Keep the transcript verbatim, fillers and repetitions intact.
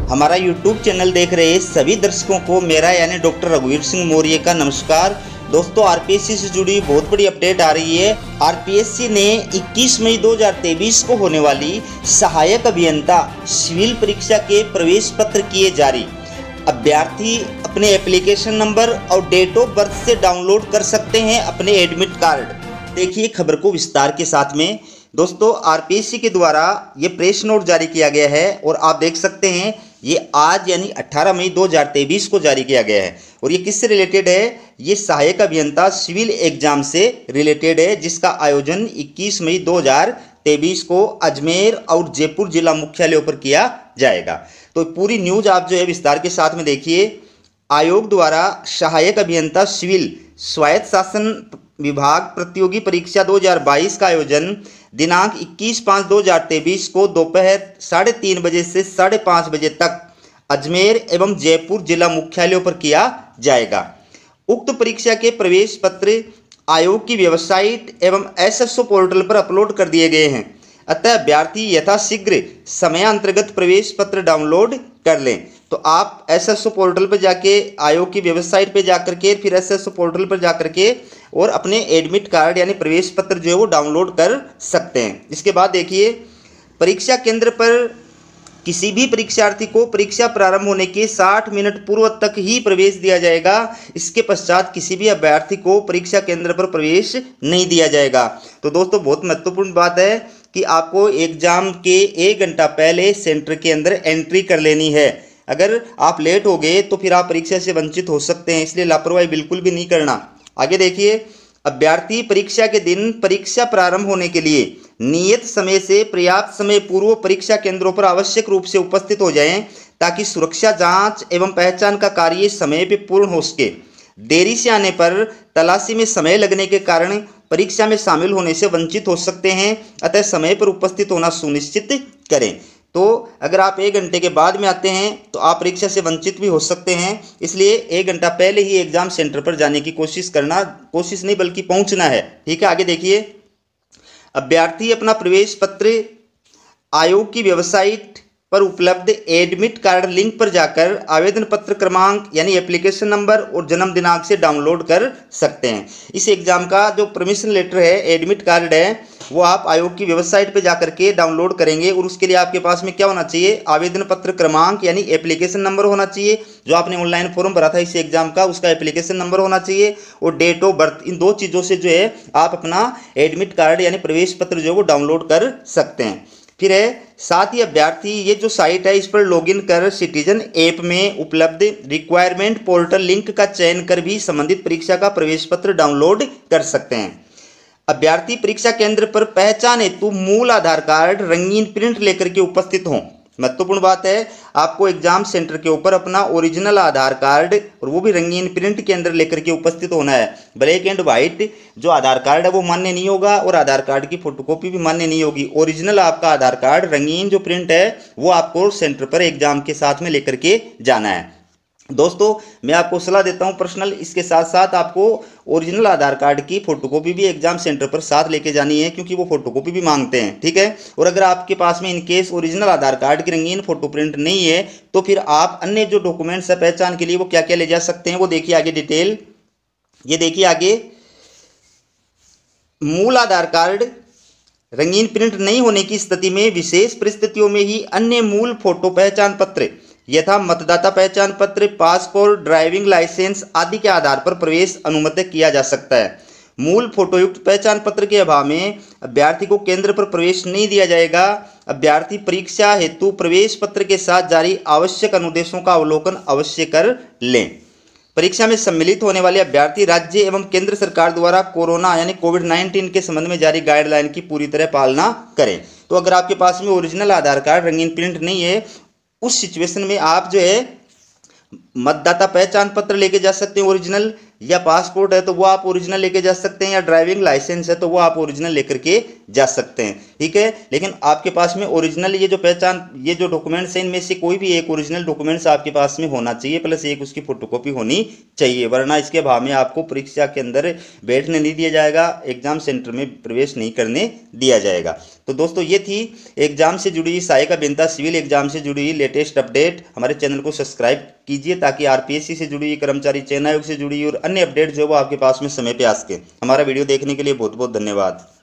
हमारा YouTube channel देख रहे सभी दर्शकों को मेरा यानी डॉक्टर रघुवीर सिंह मौर्य का नमस्कार। दोस्तों, आरपीएससी से जुड़ी बहुत बड़ी अपडेट आ रही है। आरपीएससी ने इक्कीस मई दो हज़ार तेईस को होने वाली सहायक अभियंता सिविल परीक्षा के प्रवेश पत्र किए जारी। अभ्यर्थी अपने एप्लीकेशन नंबर और डेट ऑफ बर्थ से डाउनलोड कर सकते हैं अपने एडमिट कार्ड। देखिए खबर को विस्तार के साथ में। दोस्तों, आरपीएससी के द्वारा ये प्रेस नोट जारी किया गया है और आप देख सकते हैं ये आज यानी अठारह मई दो हज़ार तेईस को जारी किया गया है। और ये किससे रिलेटेड है? ये सहायक अभियंता सिविल एग्जाम से रिलेटेड है, जिसका आयोजन इक्कीस मई दो हज़ार तेईस को अजमेर और जयपुर जिला मुख्यालयों पर किया जाएगा। तो पूरी न्यूज आप जो है विस्तार के साथ में देखिए। आयोग द्वारा सहायक अभियंता सिविल स्वायत्त शासन विभाग प्रतियोगी परीक्षा दो हज़ार बाईस का आयोजन दिनांक इक्कीस पाँच दो हज़ार तेईस को दोपहर साढ़े तीन बजे से साढ़े पाँच बजे तक अजमेर एवं जयपुर जिला मुख्यालयों पर किया जाएगा। उक्त परीक्षा के प्रवेश पत्र आयोग की वेबसाइट एवं एसएसओ पोर्टल पर अपलोड कर दिए गए हैं। अतः अभ्यर्थी यथाशीघ्र समयांतर्गत प्रवेश पत्र डाउनलोड कर लें। तो आप एसएसओ पोर्टल पर जाके आयोग की वेबसाइट पर जाकर के फिर एसएसओ पोर्टल पर जाकर के और अपने एडमिट कार्ड यानी प्रवेश पत्र जो है वो डाउनलोड कर सकते हैं। इसके बाद देखिए, परीक्षा केंद्र पर किसी भी परीक्षार्थी को परीक्षा प्रारंभ होने के साठ मिनट पूर्व तक ही प्रवेश दिया जाएगा। इसके पश्चात किसी भी अभ्यर्थी को परीक्षा केंद्र पर प्रवेश नहीं दिया जाएगा। तो दोस्तों, बहुत महत्वपूर्ण बात है कि आपको एग्जाम के एक घंटा पहले सेंटर के अंदर एंट्री कर लेनी है। अगर आप लेट हो गए तो फिर आप परीक्षा से वंचित हो सकते हैं, इसलिए लापरवाही बिल्कुल भी नहीं करना। आगे देखिए, अभ्यर्थी परीक्षा के दिन परीक्षा प्रारंभ होने के लिए नियत समय से पर्याप्त समय पूर्व परीक्षा केंद्रों पर आवश्यक रूप से उपस्थित हो जाएं, ताकि सुरक्षा जांच एवं पहचान का कार्य समय पर पूर्ण हो सके। देरी से आने पर तलाशी में समय लगने के कारण परीक्षा में शामिल होने से वंचित हो सकते हैं। अतः समय पर उपस्थित होना सुनिश्चित करें। तो अगर आप एक घंटे के बाद में आते हैं तो आप परीक्षा से वंचित भी हो सकते हैं, इसलिए एक घंटा पहले ही एग्जाम सेंटर पर जाने की कोशिश करना, कोशिश नहीं बल्कि पहुंचना है। ठीक है, आगे देखिए, अभ्यर्थी अपना प्रवेश पत्र आयोग की वेबसाइट पर उपलब्ध एडमिट कार्ड लिंक पर जाकर आवेदन पत्र क्रमांक यानी एप्लीकेशन नंबर और जन्म दिनांक से डाउनलोड कर सकते हैं। इस एग्जाम का जो परमिशन लेटर है, एडमिट कार्ड है, वो आप आयोग की वेबसाइट पे जाकर के डाउनलोड करेंगे। और उसके लिए आपके पास में क्या होना चाहिए? आवेदन पत्र क्रमांक यानी एप्लीकेशन नंबर होना चाहिए। जो आपने ऑनलाइन फॉर्म भरा था इस एग्जाम का, उसका एप्लीकेशन नंबर होना चाहिए और डेट ऑफ बर्थ। इन दो चीज़ों से जो है आप अपना एडमिट कार्ड यानी प्रवेश पत्र जो है वो डाउनलोड कर सकते हैं। फिर है, साथ ही अभ्यर्थी ये जो साइट है इस पर लॉगिन कर सिटीजन ऐप में उपलब्ध रिक्वायरमेंट पोर्टल लिंक का चयन कर भी संबंधित परीक्षा का प्रवेश पत्र डाउनलोड कर सकते हैं। अभ्यर्थी परीक्षा केंद्र पर पहचान हेतु मूल आधार कार्ड रंगीन प्रिंट लेकर के उपस्थित हों। महत्वपूर्ण बात है, आपको एग्जाम सेंटर के ऊपर अपना ओरिजिनल आधार कार्ड और वो भी रंगीन प्रिंट के अंदर लेकर के उपस्थित होना है। ब्लैक एंड व्हाइट जो आधार कार्ड है वो मान्य नहीं होगा और आधार कार्ड की फोटोकॉपी भी मान्य नहीं होगी। ओरिजिनल आपका आधार कार्ड रंगीन जो प्रिंट है वो आपको सेंटर पर एग्जाम के साथ में लेकर के जाना है। दोस्तों, मैं आपको सलाह देता हूं पर्सनल, इसके साथ साथ आपको ओरिजिनल आधार कार्ड की फोटोकॉपी भी एग्जाम सेंटर पर साथ लेके जानी है, क्योंकि वो फोटोकॉपी भी मांगते हैं। ठीक है, और अगर आपके पास में इनकेस ओरिजिनल आधार कार्ड की रंगीन फोटो प्रिंट नहीं है तो फिर आप अन्य जो डॉक्यूमेंट्स है पहचान के लिए वो क्या क्या ले जा सकते हैं वो देखिए आगे डिटेल। ये देखिए आगे, मूल आधार कार्ड रंगीन प्रिंट नहीं होने की स्थिति में विशेष परिस्थितियों में ही अन्य मूल फोटो पहचान पत्र यथा मतदाता पहचान पत्र, पासपोर्ट, ड्राइविंग लाइसेंस आदि के आधार पर प्रवेश अनुमति किया जा सकता है। मूल फोटोयुक्त पहचान पत्र के अभाव में अभ्यर्थी को केंद्र पर प्रवेश नहीं दिया जाएगा। अभ्यर्थी परीक्षा हेतु प्रवेश पत्र के साथ जारी आवश्यक अनुदेशों का अवलोकन अवश्य कर लें। परीक्षा में सम्मिलित होने वाले अभ्यर्थी राज्य एवं केंद्र सरकार द्वारा कोरोना यानी कोविड नाइन्टीन के संबंध में जारी गाइडलाइन की पूरी तरह पालना करें। तो अगर आपके पास में ओरिजिनल आधार कार्ड रंगीन प्रिंट नहीं है, उस सिचुएशन में आप जो है मतदाता पहचान पत्र लेके जा सकते हैं ओरिजिनल, या पासपोर्ट है तो वो आप ओरिजिनल लेके जा सकते हैं, या ड्राइविंग लाइसेंस है तो वो आप ओरिजिनल लेकर के जा सकते हैं, ठीक है। लेकिन आपके पास में ओरिजिनल ये जो पहचान ये जो डॉक्यूमेंट्स हैं इनमें से कोई भी एक ओरिजिनल डॉक्यूमेंट्स आपके पास में होना चाहिए, प्लस एक उसकी फोटोकॉपी होनी चाहिए, वरना इसके अभाव में आपको परीक्षा के अंदर बैठने नहीं दिया जाएगा, एग्जाम सेंटर में प्रवेश नहीं करने दिया जाएगा। तो दोस्तों ये थी एग्जाम से जुड़ी सहायक अभियंता सिविल एग्जाम से जुड़ी लेटेस्ट अपडेट। हमारे चैनल को सब्सक्राइब कीजिए ताकि आरपीएससी से जुड़ी, कर्मचारी चयन आयोग से जुड़ी और अन्य अपडेट जो वो आपके पास में समय पे आ सके। हमारा वीडियो देखने के लिए बहुत बहुत धन्यवाद।